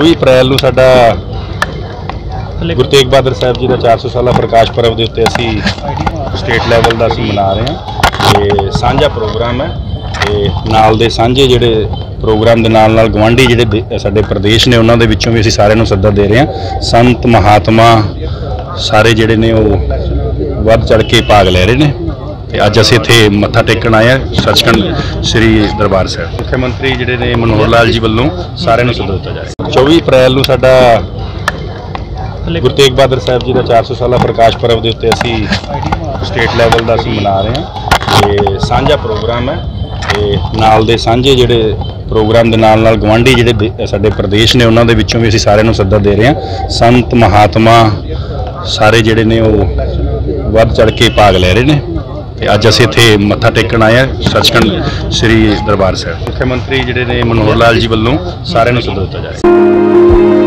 24 ਅਪ੍ਰੈਲ ਨੂੰ ਸਾਡਾ ਗੁਰੂ ਤੇਗ ਬਹਾਦਰ ਸਾਹਿਬ ਜੀ ਦਾ 400 ਸਾਲਾ ਪ੍ਰਕਾਸ਼ ਪਰਵ ਦੇ ਉੱਤੇ ਅਸੀਂ ਸਟੇਟ ਲੈਵਲ ਦਾ ਅਸੀਂ ਮਨਾ ਰਹੇ ਹਾਂ। ਤੇ ਸਾਂਝਾ ਪ੍ਰੋਗਰਾਮ ਹੈ ਤੇ ਨਾਲ ਦੇ ਸਾਂਝੇ ਜਿਹੜੇ ਪ੍ਰੋਗਰਾਮ ਦੇ ਨਾਲ ਗਵਾਂਢੀ ਜਿਹੜੇ ਸਾਡੇ ਪ੍ਰਦੇਸ਼ ਨੇ ਉਹਨਾਂ ਦੇ ਵਿੱਚੋਂ ਵੀ ਅਸੀਂ ਸਾਰਿਆਂ ਨੂੰ ਸੱਦਾ ਦੇ ਰਹੇ ਹਾਂ। ਸੰਤ ਮਹਾਤਮਾ ਸਾਰੇ ਜਿਹੜੇ ਨੇ ਉਹ ਵੱਧ ਚੜ੍ਹ ਕੇ ਭਾਗ ਲੈ ਰਹੇ ਨੇ ਤੇ ਅੱਜ ਅਸੀਂ ਇੱਥੇ ਮੱਥਾ ਟੇਕਣ ਆਏ ਹਾਂ ਸੱਚਖੰਡ ਸ੍ਰੀ ਦਰਬਾਰ ਸਾਹਿਬ। ਮੁੱਖ ਮੰਤਰੀ ਜਿਹੜੇ ਨੇ ਮਨੋਹਰ ਲਾਲ ਜੀ ਵੱਲੋਂ ਸਾਰਿਆਂ ਨੂੰ ਸੱਦਾ ਦਿੱਤਾ ਜਾ ਰਿਹਾ। 24 ਅਪ੍ਰੈਲ ਨੂੰ ਸਾਡਾ ਗੁਰੂ ਤੇਗ ਬਹਾਦਰ ਸਾਹਿਬ ਜੀ ਦਾ 400 ਸਾਲਾ ਪ੍ਰਕਾਸ਼ ਪਰਵ ਦੇ ਉੱਤੇ ਅਸੀਂ ਸਟੇਟ ਲੈਵਲ ਦਾ ਅਸੀਂ ਮਨਾ ਰਹੇ ਹਾਂ ਤੇ ਸਾਂਝਾ ਪ੍ਰੋਗਰਾਮ ਹੈ ਤੇ ਨਾਲ ਦੇ ਸਾਂਝੇ ਜਿਹੜੇ ਪ੍ਰੋਗਰਾਮ ਦੇ ਨਾਲ ਗਵਾਂਢੀ ਜਿਹੜੇ ਸਾਡੇ ਪ੍ਰਦੇਸ਼ ਨੇ ਉਹਨਾਂ ਦੇ ਵਿੱਚੋਂ ਵੀ ਅਸੀਂ ਸਾਰਿਆਂ ਨੂੰ ਸੱਦਾ ਦੇ ਰਹੇ ਹਾਂ। ਸੰਤ ਮਹਾਤਮਾ ਸਾਰੇ ਜਿਹੜੇ ਨੇ ਉਹ ਵੱਧ ਚੜ੍ਹ ਕੇ ਭਾਗ ਲੈ ਰਹੇ ਨੇ ਤੇ ਅੱਜ ਅਸੀਂ ਇੱਥੇ ਮੱਥਾ ਟੇਕਣ ਆਏ ਹਾਂ ਸੱਚਖੰਡ ਸ੍ਰੀ ਦਰਬਾਰ ਸਾਹਿਬ। ਮੁੱਖ ਮੰਤਰੀ ਜਿਹੜੇ ਨੇ ਮਨੋਹਰ ਲਾਲ ਜੀ ਵੱਲੋਂ ਸਾਰਿਆਂ ਨੂੰ ਸੱਦਾ ਦਿੱਤਾ ਜਾ ਰਿਹਾ।